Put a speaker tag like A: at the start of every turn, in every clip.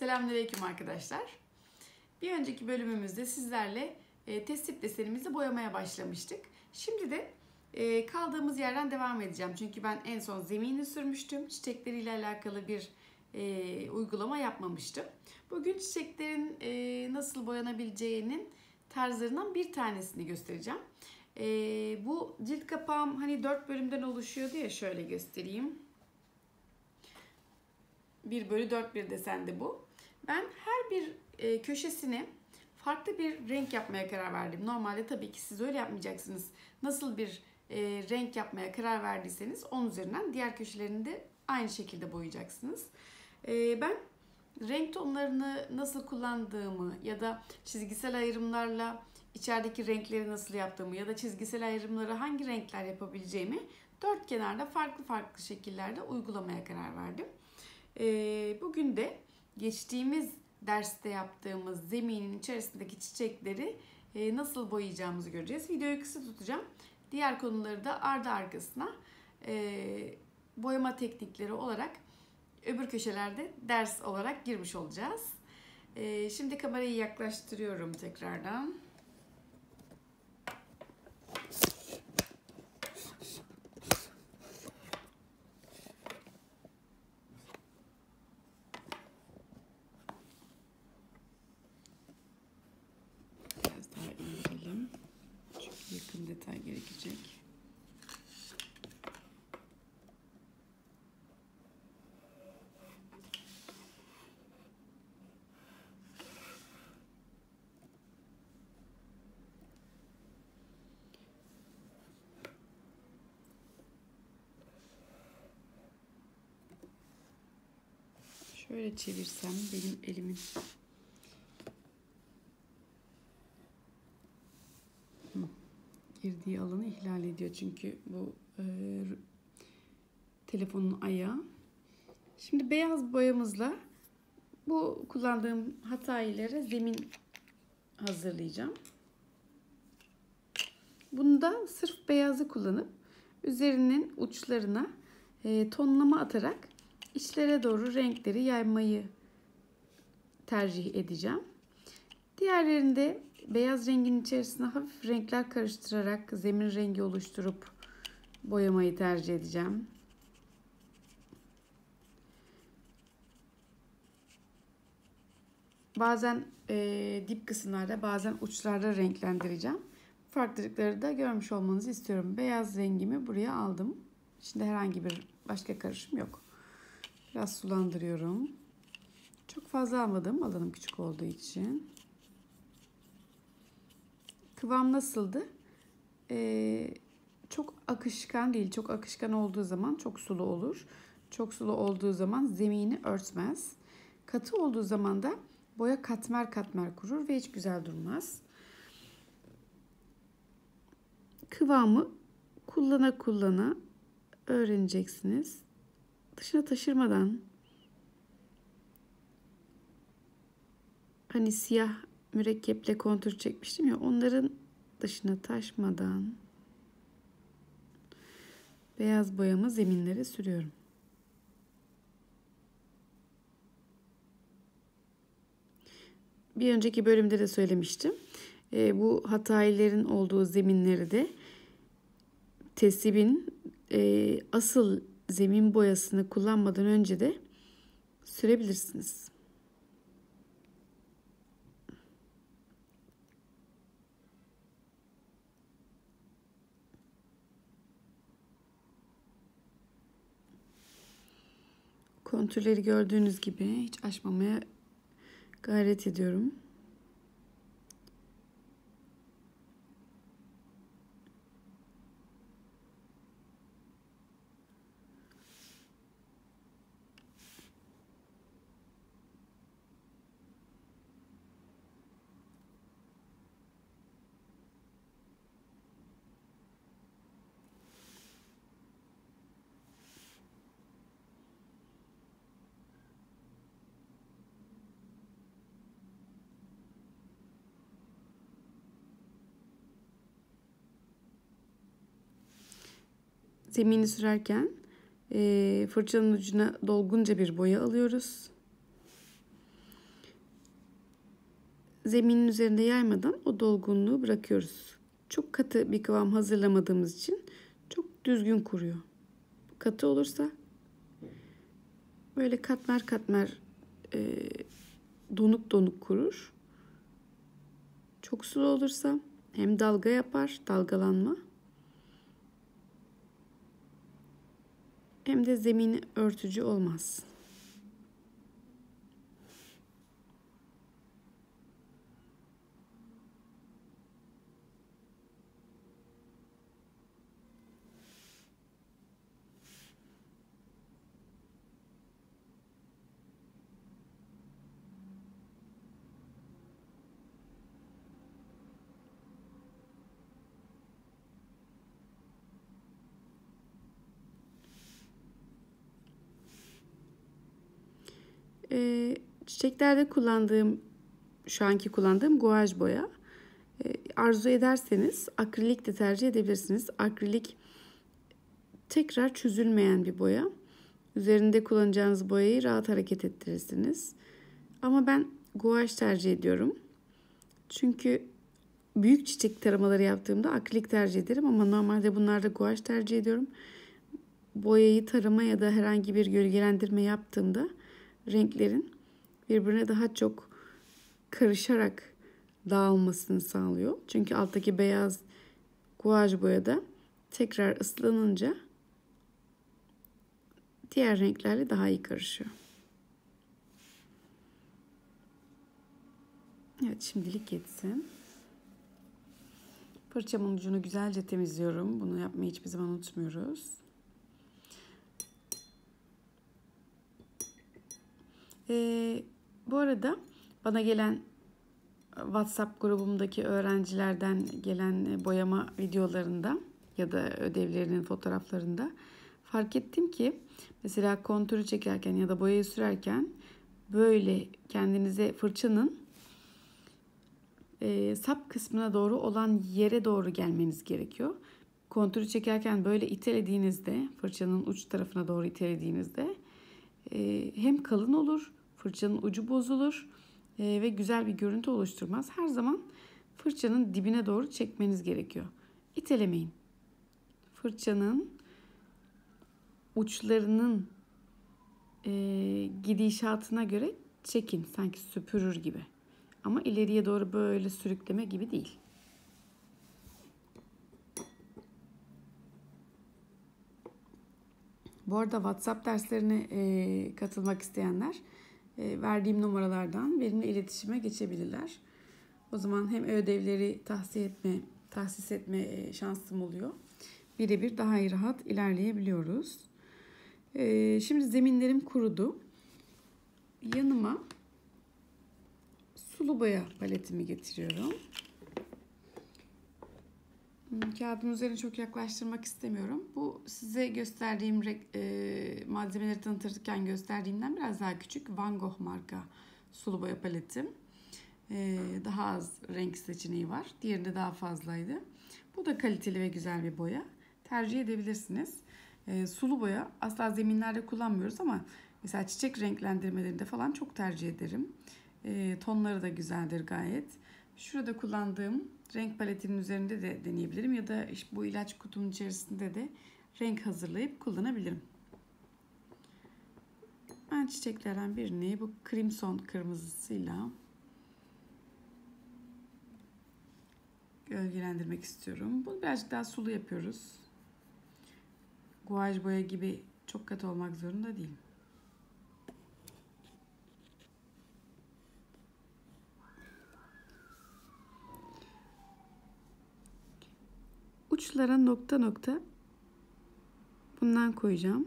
A: Selamünaleyküm arkadaşlar. Bir önceki bölümümüzde sizlerle test desenimizi boyamaya başlamıştık. Şimdi de kaldığımız yerden devam edeceğim. Çünkü ben en son zemini sürmüştüm. Çiçekleriyle alakalı bir uygulama yapmamıştım. Bugün çiçeklerin nasıl boyanabileceğinin tarzlarından bir tanesini göstereceğim. Bu cilt kapağım hani 4 bölümden oluşuyor diye şöyle göstereyim. 1/4 bir desende bu. Ben her bir köşesini farklı bir renk yapmaya karar verdim. Normalde tabii ki siz öyle yapmayacaksınız. Nasıl bir renk yapmaya karar verdiyseniz onun üzerinden diğer köşelerini de aynı şekilde boyayacaksınız. Ben renk tonlarını nasıl kullandığımı ya da çizgisel ayrımlarla içerideki renkleri nasıl yaptığımı ya da çizgisel ayrımları hangi renkler yapabileceğimi dört kenarda farklı şekillerde uygulamaya karar verdim. Bugün de geçtiğimiz derste yaptığımız zeminin içerisindeki çiçekleri nasıl boyayacağımızı göreceğiz. Videoyu kısa tutacağım. Diğer konuları da ardı arkasına boyama teknikleri olarak öbür köşelerde ders olarak girmiş olacağız. Şimdi kamerayı yaklaştırıyorum tekrardan. Yakın detay gerekecek. Şöyle çevirsem benim elimin girdiği alanı ihlal ediyor. Çünkü bu telefonun ayağı. Şimdi beyaz boyamızla bu kullandığım hataylara zemin hazırlayacağım. Bunda sırf beyazı kullanıp üzerinin uçlarına tonlama atarak içlere doğru renkleri yaymayı tercih edeceğim. Diğerlerinde beyaz rengin içerisine hafif renkler karıştırarak zemin rengi oluşturup boyamayı tercih edeceğim. Bazen dip kısımlarda, bazen uçlarda renklendireceğim. Farklılıkları da görmüş olmanızı istiyorum. Beyaz rengimi buraya aldım. Şimdi herhangi bir başka karışım yok. Biraz sulandırıyorum. Çok fazla almadım. Alanım küçük olduğu için. Kıvam nasıldı? Çok akışkan değil. Çok akışkan olduğu zaman çok sulu olur. Çok sulu olduğu zaman zemini örtmez. Katı olduğu zaman da boya katmer katmer kurur ve hiç güzel durmaz. Kıvamı kullana öğreneceksiniz. Dışına taşırmadan, hani siyah mürekkeple kontür çekmiştim ya, onların dışına taşmadan beyaz boyamı zeminlere sürüyorum. Bir önceki bölümde de söylemiştim. Bu hatayların olduğu zeminleri de tesibin asıl zemin boyasını kullanmadan önce de sürebilirsiniz. Kontürleri gördüğünüz gibi hiç aşmamaya gayret ediyorum. Zemini sürerken fırçanın ucuna dolgunca bir boya alıyoruz. zeminin üzerinde yaymadan o dolgunluğu bırakıyoruz. Çok katı bir kıvam hazırlamadığımız için çok düzgün kuruyor. Katı olursa böyle katmer katmer donuk donuk kurur. Çok sulu olursa hem dalga yapar, dalgalanma, hem de zemini örtücü olmaz. Çiçeklerde şu anki kullandığım guaj boya. Arzu ederseniz akrilik de tercih edebilirsiniz. Akrilik tekrar çözülmeyen bir boya. Üzerinde kullanacağınız boyayı rahat hareket ettirirsiniz. Ama ben guaj tercih ediyorum. Çünkü büyük çiçek taramaları yaptığımda akrilik tercih ederim ama normalde bunlarda guaj tercih ediyorum. Boyayı tarama ya da herhangi bir gölgelendirme yaptığımda renklerin birbirine daha çok karışarak dağılmasını sağlıyor. Çünkü alttaki beyaz guaj boyada tekrar ıslanınca diğer renklerle daha iyi karışıyor. Evet, şimdilik yetsin. Fırçamın ucunu güzelce temizliyorum. Bunu yapmayı hiçbir zaman unutmuyoruz. Bu arada bana gelen WhatsApp grubumdaki öğrencilerden gelen boyama videolarında ya da ödevlerinin fotoğraflarında fark ettim ki mesela kontürü çekerken ya da boyayı sürerken böyle kendinize fırçanın sap kısmına doğru olan yere doğru gelmeniz gerekiyor. Kontürü çekerken böyle itelediğinizde, fırçanın uç tarafına doğru itelediğinizde hem kalın olur, fırçanın ucu bozulur ve güzel bir görüntü oluşturmaz. Her zaman fırçanın dibine doğru çekmeniz gerekiyor. İtelemeyin. Fırçanın uçlarının gidişatına göre çekin, sanki süpürür gibi. Ama ileriye doğru böyle sürükleme gibi değil. Bu arada WhatsApp derslerine katılmak isteyenler verdiğim numaralardan benimle iletişime geçebilirler. O zaman hem ödevleri tahsis etme şansım oluyor. Birebir daha iyi rahat ilerleyebiliyoruz. Şimdi zeminlerim kurudu. Yanıma sulu boya paletimi getiriyorum. Kağıdın üzerine çok yaklaştırmak istemiyorum. Bu size gösterdiğim malzemeleri tanıtırken gösterdiğimden biraz daha küçük Van Gogh marka sulu boya paletim. Daha az renk seçeneği var. Diğerinde daha fazlaydı. Bu da kaliteli ve güzel bir boya. Tercih edebilirsiniz. Sulu boya asla zeminlerde kullanmıyoruz ama mesela çiçek renklendirmelerinde falan çok tercih ederim. Tonları da güzeldir gayet. Şurada kullandığım renk paletimin üzerinde de deneyebilirim ya da işte bu ilaç kutunun içerisinde de renk hazırlayıp kullanabilirim. Ben çiçeklerden birini bu crimson kırmızısıyla gölgelendirmek istiyorum. Bunu birazcık daha sulu yapıyoruz. Guaj boya gibi çok katı olmak zorunda değil. Uçlara nokta nokta bundan koyacağım.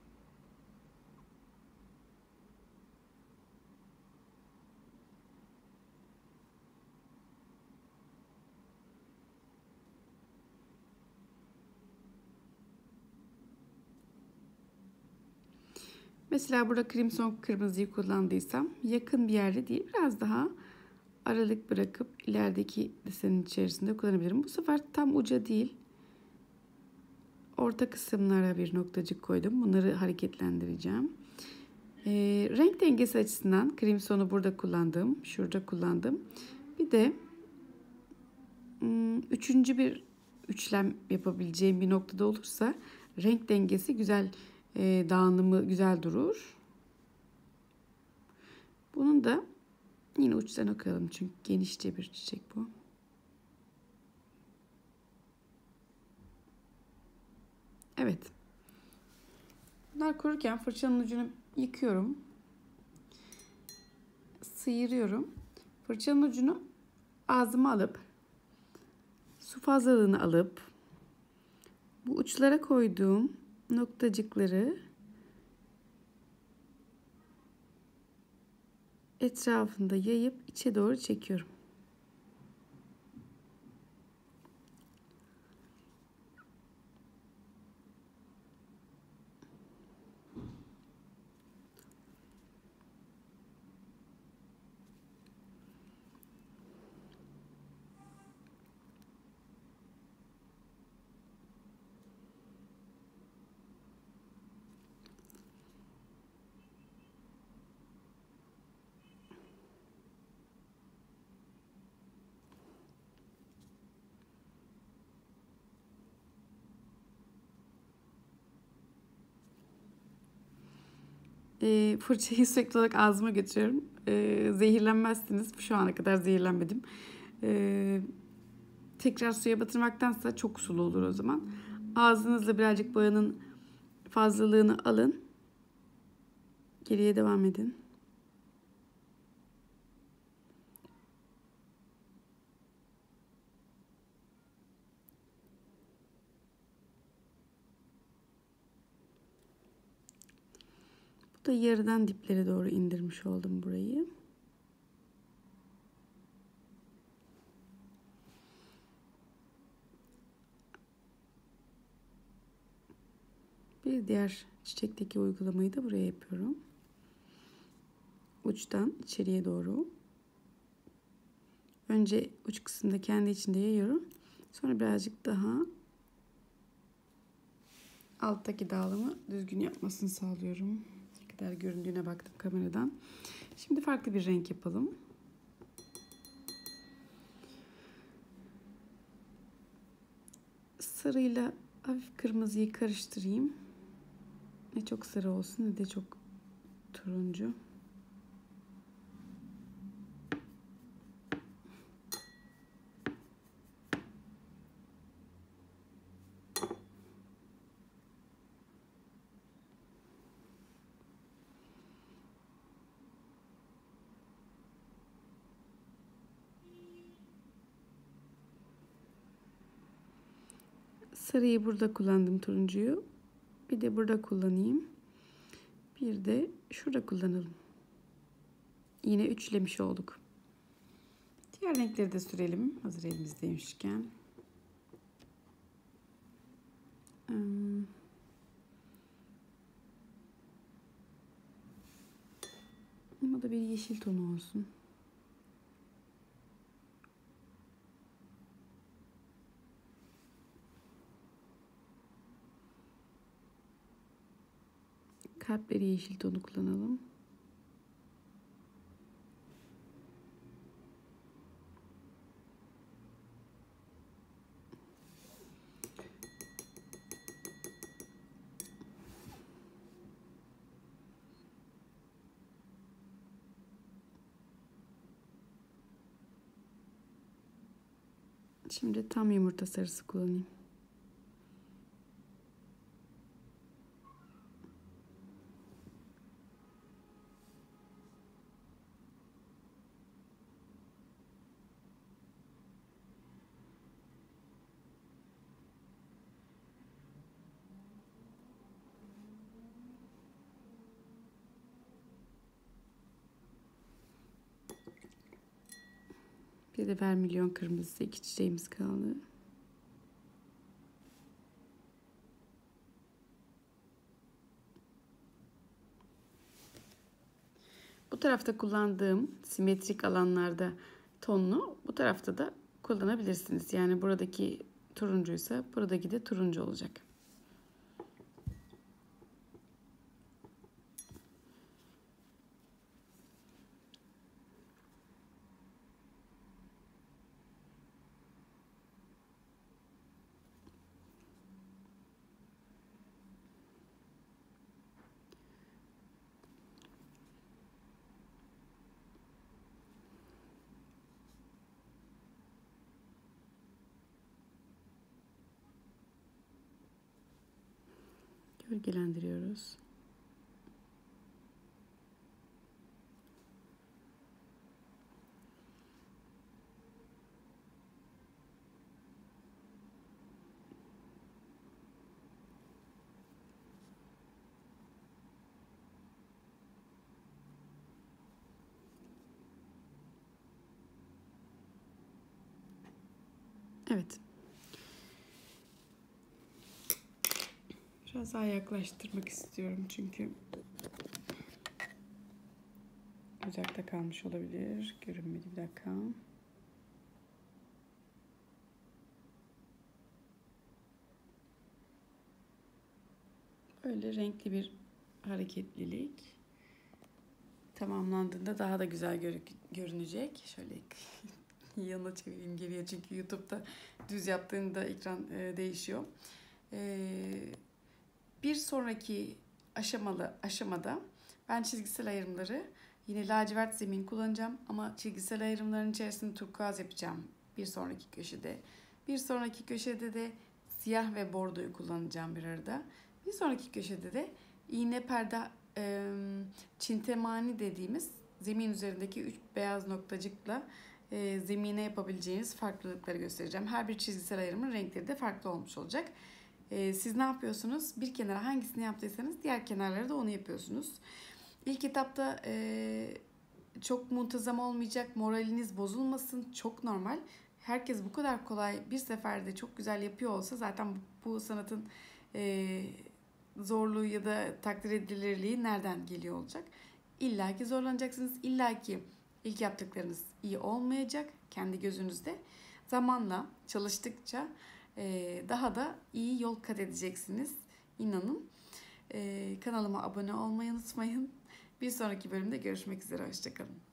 A: Mesela burada crimson kırmızıyı kullandıysam yakın bir yerde değil, biraz daha aralık bırakıp ilerideki desenin içerisinde kullanabilirim. Bu sefer tam uca değil, orta kısımlara bir noktacık koydum. Bunları hareketlendireceğim. Renk dengesi açısından crimson'u burada kullandım, şurada kullandım. Bir de üçüncü bir üçlem yapabileceğim bir noktada olursa renk dengesi güzel, dağınımı güzel durur. Bunun da yine uçtan okuyalım çünkü genişçe bir çiçek bu. Evet. Bunlar kururken fırçanın ucunu yıkıyorum. Sıyırıyorum. Fırçanın ucunu ağzıma alıp su fazlalığını alıp bu uçlara koyduğum noktacıkları etrafında yayıp içe doğru çekiyorum. Fırçayı sürekli olarak ağzıma götürüyorum. Zehirlenmezsiniz. Şu ana kadar zehirlenmedim. Tekrar suya batırmaktansa çok sulu olur o zaman. Ağzınızla birazcık boyanın fazlalığını alın. Geriye devam edin. Bu da yarıdan diplere doğru indirmiş oldum burayı. Bir diğer çiçekteki uygulamayı da buraya yapıyorum. Uçtan içeriye doğru. Önce uç kısımda kendi içinde yayıyorum. Sonra birazcık daha alttaki dağılımı düzgün yapmasını sağlıyorum. Ne kadar göründüğüne baktım kameradan. Şimdi farklı bir renk yapalım. Sarıyla hafif kırmızıyı karıştırayım. Ne çok sarı olsun ne de çok turuncu. Sarıyı burada kullandım, turuncuyu. Bir de burada kullanayım. Bir de şurada kullanalım. Yine üçlemiş olduk. Diğer renkleri de sürelim. Hazır elimizdeymişken. Bu da bir yeşil tonu olsun. Kalpleri yeşil tonu kullanalım. Şimdi tam yumurta sarısı kullanayım. Bir de vermilyon kırmızısı, iki çiçeğimiz kaldı. Bu tarafta kullandığım simetrik alanlarda tonlu, bu tarafta da kullanabilirsiniz. Yani buradaki turuncuysa buradaki de turuncu olacak. Gölgelendiriyoruz. Evet. Biraz daha yaklaştırmak istiyorum çünkü uzakta kalmış olabilir. Görünmedi, bir dakika. Böyle renkli bir hareketlilik. Tamamlandığında daha da güzel görünecek. Şöyle yanına çevireyim geriye çünkü YouTube'da düz yaptığında ekran değişiyor. Bir sonraki aşamada ben çizgisel ayrımları yine lacivert zemin kullanacağım ama çizgisel ayrımların içerisinde turkuaz yapacağım bir sonraki köşede. Bir sonraki köşede de siyah ve bordoyu kullanacağım bir arada. Bir sonraki köşede de iğne perde çintemani dediğimiz zemin üzerindeki 3 beyaz noktacıkla zemine yapabileceğiniz farklılıkları göstereceğim. Her bir çizgisel ayrımın renkleri de farklı olmuş olacak. Siz ne yapıyorsunuz? Bir kenara hangisini yaptıysanız diğer kenarlara da onu yapıyorsunuz. İlk etapta çok muntazam olmayacak, moraliniz bozulmasın, çok normal. Herkes bu kadar kolay bir seferde çok güzel yapıyor olsa zaten bu sanatın zorluğu ya da takdir edilirliği nereden geliyor olacak? İlla ki zorlanacaksınız, illa ki ilk yaptıklarınız iyi olmayacak kendi gözünüzde. Zamanla çalıştıkça daha da iyi yol kat edeceksiniz. İnanın. Kanalıma abone olmayı unutmayın. Bir sonraki bölümde görüşmek üzere. Hoşçakalın.